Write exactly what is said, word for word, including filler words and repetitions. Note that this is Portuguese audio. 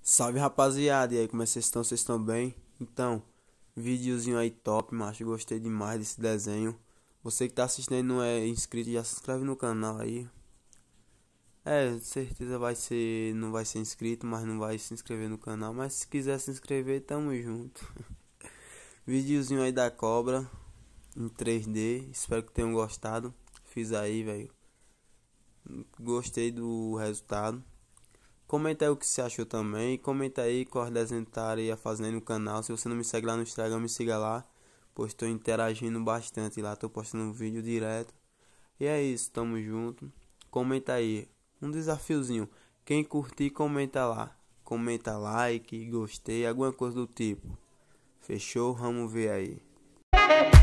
Salve rapaziada, e aí, como é que vocês estão? Vocês estão bem? Então, videozinho aí top, macho, gostei demais desse desenho. Você que tá assistindo aí não é inscrito, já se inscreve no canal aí. É, certeza vai ser, não vai ser inscrito, mas não vai se inscrever no canal. Mas se quiser se inscrever, tamo junto. Videozinho aí da cobra, em três D, espero que tenham gostado. Fiz aí, velho. Gostei do resultado. Comenta aí o que você achou também. Comenta aí qual desenho estaria fazendo aí no canal. Se você não me segue lá no Instagram, me siga lá. Pois estou interagindo bastante lá. Estou postando um vídeo direto. E é isso, tamo junto. Comenta aí. Um desafiozinho. Quem curtir, comenta lá. Comenta like, gostei, alguma coisa do tipo. Fechou? Vamos ver aí.